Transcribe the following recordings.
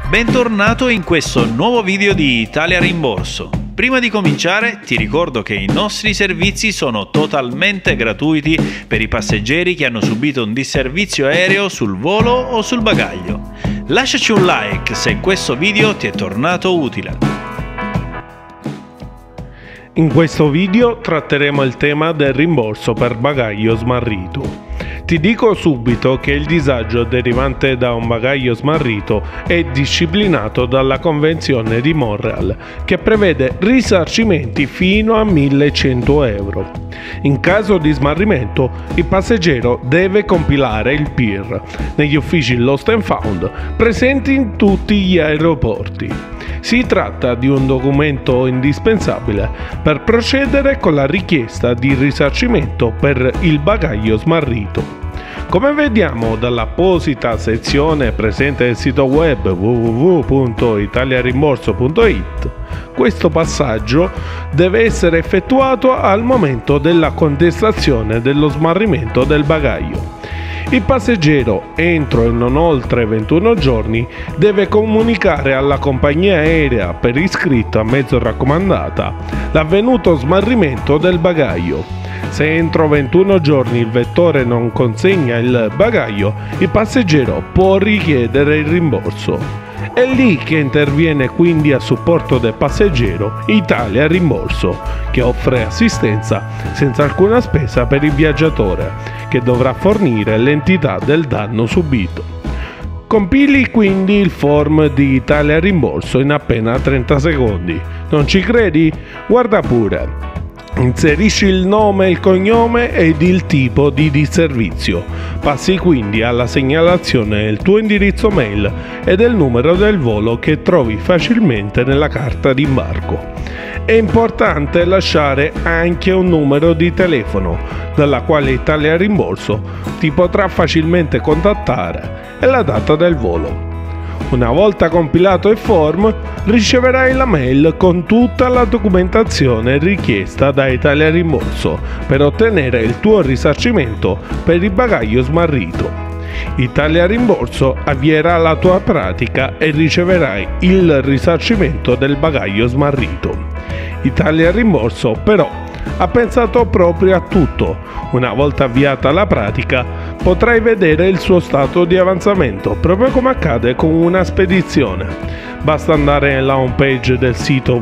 Bentornato in questo nuovo video di Italia Rimborso. Prima di cominciare ti ricordo che i nostri servizi sono totalmente gratuiti per i passeggeri che hanno subito un disservizio aereo sul volo o sul bagaglio. Lasciaci un like se questo video ti è tornato utile. In questo video tratteremo il tema del rimborso per bagaglio smarrito. Ti dico subito che il disagio derivante da un bagaglio smarrito è disciplinato dalla Convenzione di Montreal, che prevede risarcimenti fino a 1.100 euro. In caso di smarrimento, il passeggero deve compilare il PIR negli uffici Lost and Found presenti in tutti gli aeroporti. Si tratta di un documento indispensabile per procedere con la richiesta di risarcimento per il bagaglio smarrito. Come vediamo dall'apposita sezione presente nel sito web www.italiarimborso.it, questo passaggio deve essere effettuato al momento della contestazione dello smarrimento del bagaglio. Il passeggero, entro e non oltre 21 giorni, deve comunicare alla compagnia aerea per iscritto a mezzo raccomandata l'avvenuto smarrimento del bagaglio. Se entro 21 giorni il vettore non consegna il bagaglio, il passeggero può richiedere il rimborso. È lì che interviene quindi a supporto del passeggero Italia Rimborso, che offre assistenza senza alcuna spesa per il viaggiatore, che dovrà fornire l'entità del danno subito. Compili quindi il form di Italia Rimborso in appena 30 secondi. Non ci credi? Guarda pure. Inserisci il nome, il cognome ed il tipo di disservizio. Passi quindi alla segnalazione del tuo indirizzo mail e del numero del volo che trovi facilmente nella carta d'imbarco. È importante lasciare anche un numero di telefono dalla quale Italia Rimborso ti potrà facilmente contattare e la data del volo. Una volta compilato il form, riceverai la mail con tutta la documentazione richiesta da Italia Rimborso per ottenere il tuo risarcimento per il bagaglio smarrito. Italia Rimborso avvierà la tua pratica e riceverai il risarcimento del bagaglio smarrito. Italia Rimborso però ha pensato proprio a tutto. Una volta avviata la pratica, potrai vedere il suo stato di avanzamento, proprio come accade con una spedizione. Basta andare nella home page del sito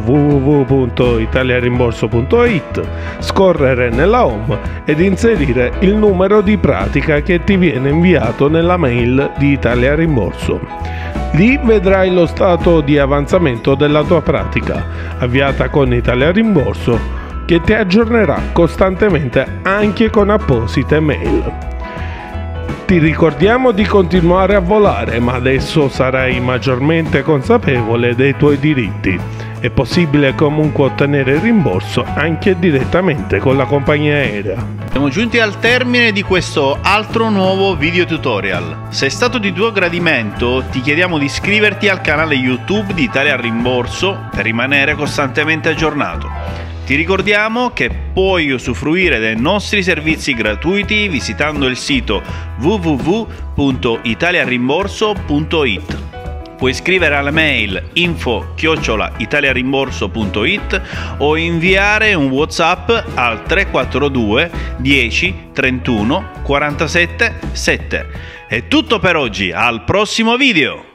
www.italiarimborso.it, scorrere nella home ed inserire il numero di pratica che ti viene inviato nella mail di Italia Rimborso. Lì vedrai lo stato di avanzamento della tua pratica, avviata con Italia Rimborso, che ti aggiornerà costantemente anche con apposite mail. Ti ricordiamo di continuare a volare, ma adesso sarai maggiormente consapevole dei tuoi diritti. È possibile comunque ottenere il rimborso anche direttamente con la compagnia aerea. Siamo giunti al termine di questo altro nuovo video tutorial. Se è stato di tuo gradimento, ti chiediamo di iscriverti al canale YouTube di Italia Rimborso per rimanere costantemente aggiornato. Ti ricordiamo che puoi usufruire dei nostri servizi gratuiti visitando il sito www.italiarimborso.it. Puoi scrivere alla mail info@italiarimborso.it o inviare un WhatsApp al 342 10 31 47 7. È tutto per oggi, al prossimo video!